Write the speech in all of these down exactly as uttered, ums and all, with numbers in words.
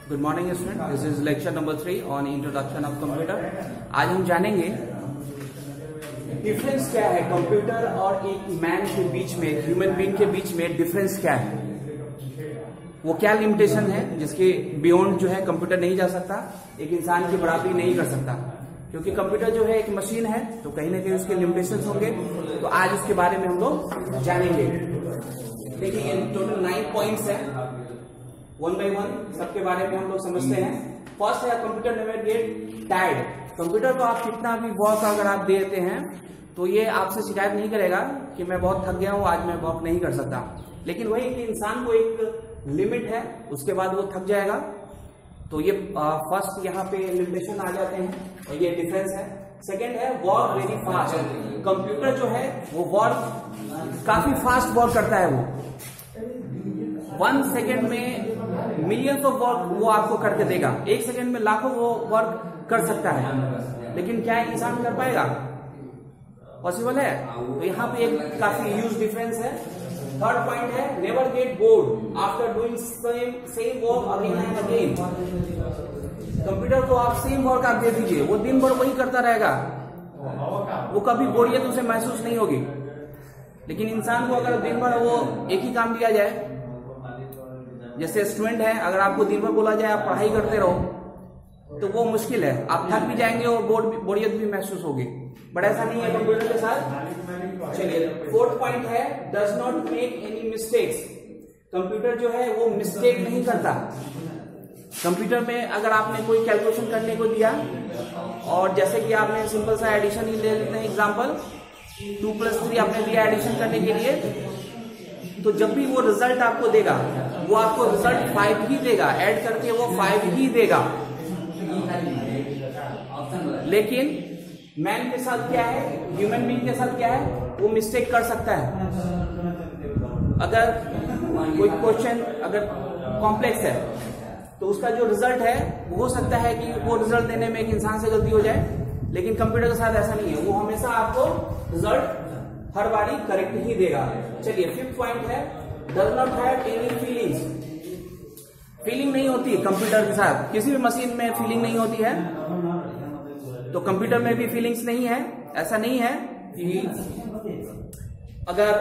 Good morning student, this is lecture number three on introduction of computer. आज हम जानेंगे difference क्या है कंप्यूटर और एक मैन के बीच में, ह्यूमन बीइंग के बीच में डिफरेंस क्या है, वो क्या लिमिटेशन है जिसके बियॉन्ड जो है कंप्यूटर नहीं जा सकता, एक इंसान की बराबरी नहीं कर सकता। क्योंकि कंप्यूटर जो है एक मशीन है तो कहीं ना कहीं उसके लिमिटेशंस होंगे, तो आज उसके बारे में हम लोग जानेंगे। देखिए टोटल नाइन पॉइंट्स है, वन बाय वन सबके बारे में हम लोग समझते हैं। फर्स्ट है computer never get tired. Computer को आप कितना भी वर्क अगर आप देते हैं तो ये आपसे शिकायत नहीं करेगा कि मैं बहुत थक गया हूं, आज मैं वर्क नहीं कर सकता। लेकिन वही कि इंसान को एक लिमिट है, उसके बाद वो थक जाएगा। तो ये फर्स्ट यहाँ पे लिमिटेशन आ जाते हैं और ये डिफरेंस है। सेकेंड है वर्क वेरी फास्ट। कंप्यूटर जो है वो वर्क काफी फास्ट वर्क करता है, वो वन सेकेंड में मिलियंस ऑफ वर्क वो आपको करके देगा, एक सेकेंड में लाखों वो वर्क कर सकता है। लेकिन क्या इंसान कर पाएगा? पॉसिबल है? तो यहाँ पे एक काफी ह्यूज डिफरेंस है। थर्ड पॉइंट है never get bored after doing same same work again and again. Computer को आप सेम वर्क आप दे दीजिए, वो दिन भर वही करता रहेगा, वो कभी बोरियत उसे महसूस नहीं होगी। लेकिन इंसान को अगर दिन भर वो एक ही काम दिया जाए, जैसे स्टूडेंट है, अगर आपको दिन भर बोला जाए आप पढ़ाई करते रहो तो वो मुश्किल है, आप थक भी जाएंगे और बोरियत भी महसूस होगी। बट ऐसा नहीं है कंप्यूटर के साथ। चलिए फोर्थ पॉइंट है does not make any mistakes. Computer जो है वो मिस्टेक नहीं करता। कंप्यूटर में अगर आपने कोई कैलकुलेशन करने को दिया और जैसे कि आपने सिंपल सा एडिशन ही ले लेते हैं एग्जांपल, टू प्लस थ्री आपने दिया एडिशन करने के लिए, तो जब भी वो रिजल्ट आपको देगा वो आपको रिजल्ट फाइव ही देगा, ऐड करके वो फाइव ही देगा। लेकिन मैन के साथ क्या है, ह्यूमन बीइंग के साथ क्या है, वो मिस्टेक कर सकता है। अगर कोई क्वेश्चन अगर कॉम्प्लेक्स है तो उसका जो रिजल्ट है वो हो सकता है कि वो रिजल्ट देने में एक इंसान से गलती हो जाए, लेकिन कंप्यूटर के साथ ऐसा नहीं है, वो हमेशा आपको रिजल्ट हर बारी करेक्ट ही देगा। चलिए फिफ्थ पॉइंट है does not have any feelings. Feeling नहीं होती कंप्यूटर के साथ, किसी भी मशीन में फीलिंग नहीं होती है, तो कंप्यूटर में भी फीलिंग्स नहीं है। ऐसा नहीं है कि अगर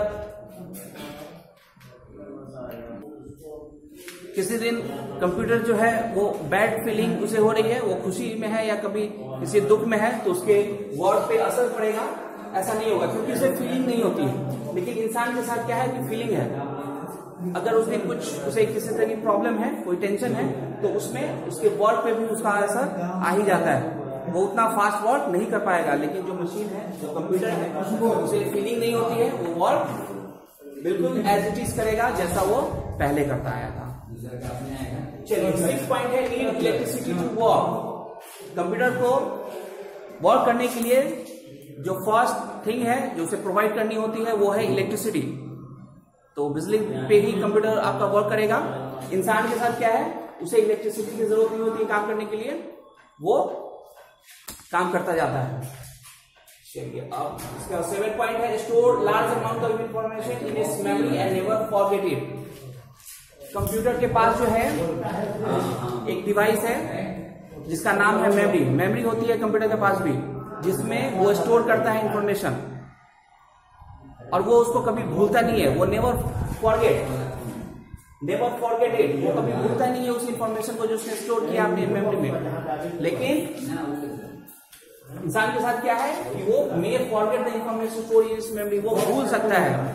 किसी दिन कंप्यूटर जो है वो बैड फीलिंग उसे हो रही है, वो खुशी में है या कभी किसी दुख में है, तो उसके वर्ड पे असर पड़ेगा, ऐसा नहीं होगा क्योंकि उसे फीलिंग नहीं होती है। लेकिन इंसान के साथ क्या है कि फीलिंग है। अगर उस दिन कुछ उसे किसी तरह की प्रॉब्लम है, कोई टेंशन है, तो उसमें उसके वर्क पे भी उसका असर आ ही जाता है। वो उतना फास्ट वर्क नहीं कर पाएगा। लेकिन जो मशीन है, जो कंप्यूटर है, उसे फीलिंग नहीं होती है, वो वर्क बिल्कुल एज इट इज करेगा जैसा वो पहले करता आया था। चलिए सिक्स पॉइंट है need electricity to work. Computer को वर्क करने के लिए जो फर्स्ट थिंग है जो उसे प्रोवाइड करनी होती है वो है इलेक्ट्रिसिटी। तो बिजली पे ही कंप्यूटर आपका वर्क करेगा। इंसान के साथ क्या है, उसे इलेक्ट्रिसिटी की जरूरत नहीं होती काम करने के लिए, वो काम करता जाता है। चलिए अब इसका सेवन पॉइंट है store large amount of information in its memory and never forget it. Computer के पास जो है एक डिवाइस है जिसका नाम है मेमोरी। मेमोरी होती है कंप्यूटर के पास भी, जिसमें वो स्टोर करता है इंफॉर्मेशन और वो उसको कभी भूलता नहीं है। वो never forget never forget it, वो कभी भूलता नहीं है उस इंफॉर्मेशन को जो उसने स्टोर किया अपनी मेमोरी में। लेकिन इंसान के साथ क्या है कि वो may forget the information store in its memory, वो भूल सकता है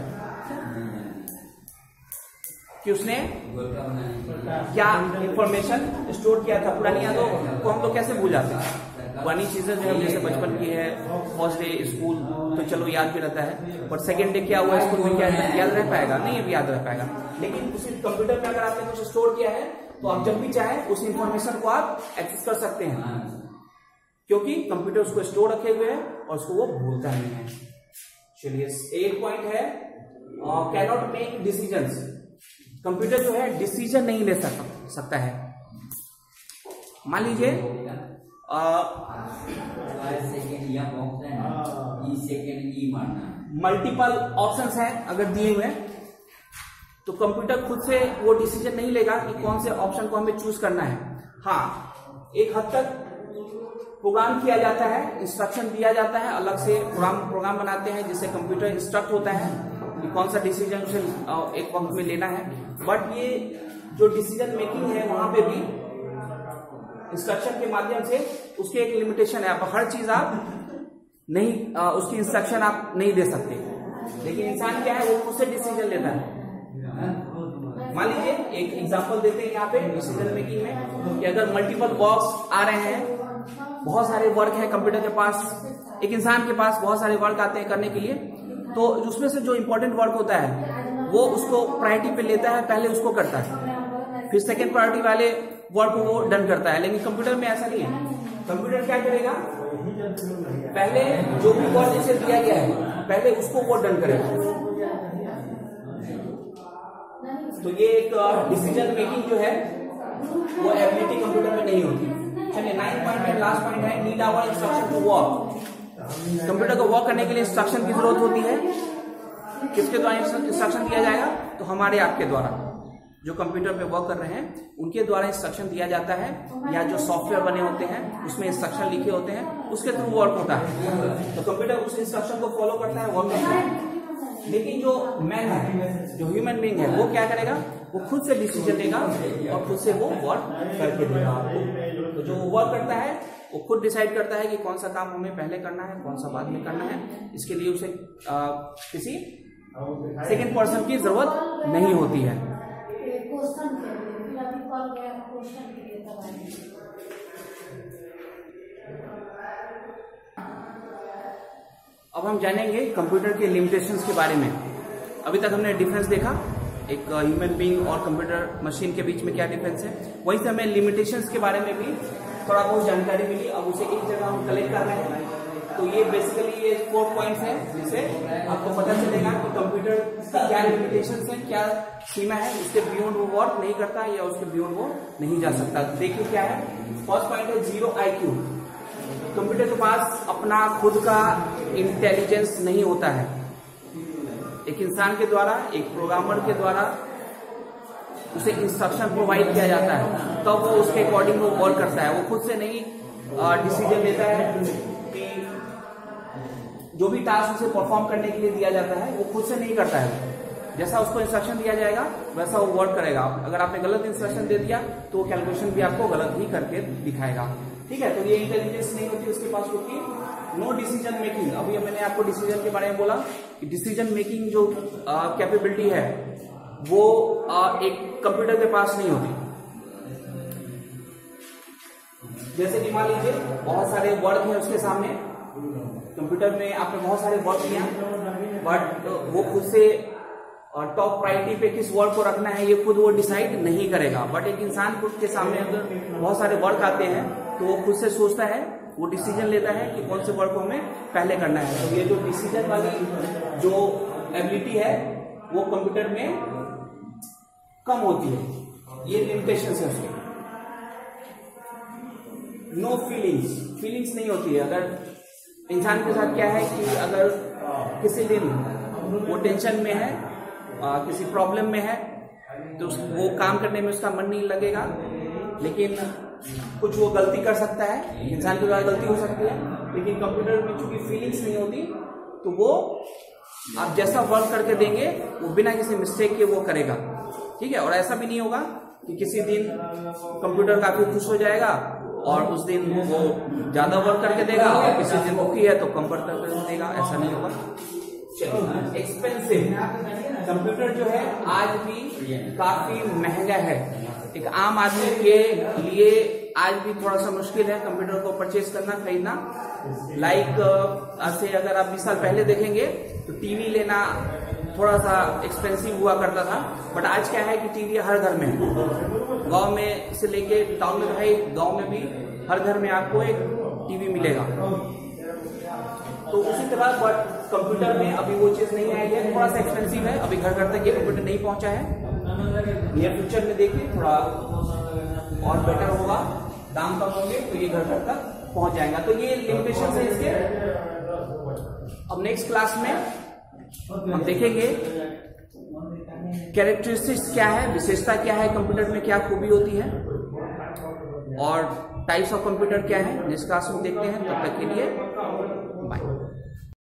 कि उसने क्या इंफॉर्मेशन स्टोर किया था। पुरानी यादों को हम लोग कैसे भूल जाते हैं? पुरानी चीजें जो है जैसे बचपन की है, फर्स्ट डे स्कूल तो चलो याद भी रहता है, पर सेकेंड डे क्या हुआ स्कूल में क्या याद रह पाएगा? नहीं भी याद रह पाएगा। लेकिन उसी कंप्यूटर में अगर आपने कुछ स्टोर किया है तो आप जब भी चाहे उस इंफॉर्मेशन को आप एक्सेस कर सकते हैं, क्योंकि कंप्यूटर उसको स्टोर रखे हुए है और उसको वो भूलता नहीं है। चलिए एट पॉइंट है कैनॉट मेक डिसीजंस। कंप्यूटर जो है डिसीजन नहीं ले सकता है। मान लीजिए मल्टीपल ऑप्शंस हैं अगर दिए हुए, तो कंप्यूटर खुद से वो डिसीजन नहीं लेगा कि कौन से ऑप्शन को हमें चूज करना है। हाँ, एक हद तक प्रोग्राम किया जाता है, इंस्ट्रक्शन दिया जाता है, अलग से प्रोग्राम प्रोग्राम बनाते हैं जिससे कंप्यूटर इंस्ट्रक्ट होता है कि कौन सा डिसीजन उसे एक वक्त में लेना है। बट ये जो डिसीजन मेकिंग है वहां पे भी इंस्ट्रक्शन के माध्यम से उसके एक लिमिटेशन है। आप हर चीज आप नहीं आ, उसकी इंस्ट्रक्शन आप नहीं दे सकते, लेकिन इंसान क्या है वो खुद से डिसीजन लेता है। मान लीजिए एक एग्जांपल देते हैं यहाँ पे डिसीजन मेकिंग में कि अगर मल्टीपल वर्क्स आ रहे हैं, बहुत सारे वर्क है कंप्यूटर के पास, एक इंसान के पास बहुत सारे वर्क आते हैं करने के लिए, तो उसमें से जो इंपॉर्टेंट वर्क होता है वो उसको प्रायोरिटी पे लेता है, पहले उसको करता है, फिर सेकेंड प्रायोरिटी वाले वर्क को वो डन करता है। लेकिन कंप्यूटर में ऐसा नहीं है। कंप्यूटर क्या करेगा, पहले जो भी वर्क इसे दिया गया है पहले उसको वो डन करेगा। तो ये एक डिसीजन मेकिंग जो है वो एबिलिटी कंप्यूटर में नहीं होती। चलिए नाइन पॉइंट है, लास्ट पॉइंट है, need our instruction to work. Computer को वर्क करने के लिए इंस्ट्रक्शन की जरूरत होती है। किसके द्वारा इंस्ट्रक्शन दिया जाएगा, तो हमारे आपके द्वारा, जो कंप्यूटर पे वर्क कर रहे हैं उनके द्वारा इंस्ट्रक्शन दिया जाता है, या जो सॉफ्टवेयर बने होते हैं उसमें इंस्ट्रक्शन लिखे होते हैं उसके थ्रू वर्क होता है। तो कंप्यूटर उस इंस्ट्रक्शन को फॉलो करता है, वर्क करता है। लेकिन जो मैन है, जो ह्यूमन बीइंग है, वो क्या करेगा, वो खुद से डिसीजन लेगा और खुद से वो वर्क करके देगा आपको। तो जो वर्क करता है वो खुद डिसाइड करता है कि कौन सा काम हमें पहले करना है, कौन सा बाद में करना है। इसके लिए उसे आ, किसी सेकेंड पर्सन की जरूरत नहीं होती है। अब हम जानेंगे कंप्यूटर के लिमिटेशंस के बारे में। अभी तक हमने डिफरेंस देखा, एक ह्यूमन बीइंग और कंप्यूटर मशीन के बीच में क्या डिफरेंस है। वहीं से हमें लिमिटेशंस के बारे में भी थोड़ा बहुत जानकारी मिली। अब उसे एक जगह हम कलेक्ट कर रहे हैं। तो ये बेसिकली ये फोर पॉइंट्स हैं जिससे आपको पता चलेगा कि कंप्यूटर की क्या लिमिटेशंस है, क्या सीमा है, उसके बियॉन्ड वो वर्क नहीं करता या उसके बियॉन्ड वो नहीं जा सकता। देखिए क्या है, फर्स्ट पॉइंट है जीरो आई क्यू। कंप्यूटर के पास अपना खुद का इंटेलिजेंस नहीं होता है। एक इंसान के द्वारा, एक प्रोग्रामर के द्वारा उसे इंस्ट्रक्शन प्रोवाइड किया जाता है, तब तो वो उसके अकॉर्डिंग वो वर्क करता है। वो खुद से नहीं डिसीजन लेता है कि जो भी टास्क उसे परफॉर्म करने के लिए दिया जाता है वो खुद से नहीं करता है। जैसा उसको इंस्ट्रक्शन दिया जाएगा वैसा वो वर्क करेगा। अगर आपने गलत इंस्ट्रक्शन दे दिया तो वो कैलकुलेशन भी आपको गलत ही करके दिखाएगा। ठीक है, तो ये इंटेलिजेंस नहीं होती उसके पास, क्योंकि नो डिसीजन मेकिंग। अभी मैंने आपको डिसीजन के बारे में बोला कि डिसीजन मेकिंग जो कैपेबिलिटी है वो आ, एक कंप्यूटर के पास नहीं होती। जैसे कि मान लीजिए बहुत सारे वर्क है उसके सामने, कंप्यूटर में आपने बहुत सारे वर्क किया, बट वो खुद से टॉप प्रायोरिटी पे किस वर्क को रखना है ये खुद वो डिसाइड नहीं करेगा। बट एक इंसान खुद के सामने अगर बहुत सारे वर्क आते हैं तो वो खुद से सोचता है, वो डिसीजन लेता है कि कौन से वर्क को हमें पहले करना है। तो ये जो डिसीजन वाली जो एबिलिटी है वो कंप्यूटर में कम होती है। ये लिमिटेशन है उसके। नो फीलिंग्स, फीलिंग्स नहीं होती है। अगर इंसान के साथ क्या है कि अगर किसी दिन वो टेंशन में है, आ, किसी प्रॉब्लम में है, तो वो काम करने में उसका मन नहीं लगेगा, लेकिन कुछ वो गलती कर सकता है, इंसान के द्वारा गलती हो सकती है। लेकिन कंप्यूटर में चूंकि फीलिंग्स नहीं होती तो वो आप जैसा वर्क करके देंगे वो बिना किसी मिस्टेक के वो करेगा। ठीक है, और ऐसा भी नहीं होगा कि किसी दिन कंप्यूटर काफी खुश हो जाएगा और उस दिन वो ज्यादा वर्क करके देगा, और किसी दिन दुखी है तो कम वर्क करके देगा, ऐसा नहीं होगा। एक्सपेंसिव, कंप्यूटर जो है आज भी काफी महंगा है। एक आम आदमी के लिए आज भी थोड़ा सा मुश्किल है कंप्यूटर को परचेज करना, खरीदना। लाइक आज से अगर आप बीस साल पहले देखेंगे तो टीवी लेना थोड़ा सा एक्सपेंसिव हुआ करता था, बट आज क्या है कि टीवी हर घर में है। गांव में से लेके टाउन में, भाई गांव में भी हर घर में आपको एक टीवी मिलेगा। तो उसी तरह बट कंप्यूटर में अभी वो चीज नहीं आई है, थोड़ा सा एक्सपेंसिव है, अभी घर घर तक ये कंप्यूटर नहीं पहुंचा है। नियर फ्यूचर में देखिए थोड़ा और बेटर होगा, दाम कम होंगे तो ये घर घर तक पहुंच जाएगा। तो ये लिमिटेशन है इसके। अब नेक्स्ट क्लास में हम देखेंगे कैरेक्टरिस्टिक्स क्या है, विशेषता क्या है, कंप्यूटर में क्या खूबी होती है। और टाइप्स ऑफ कंप्यूटर क्या है, जिसका हम देखते हैं। तब तक के लिए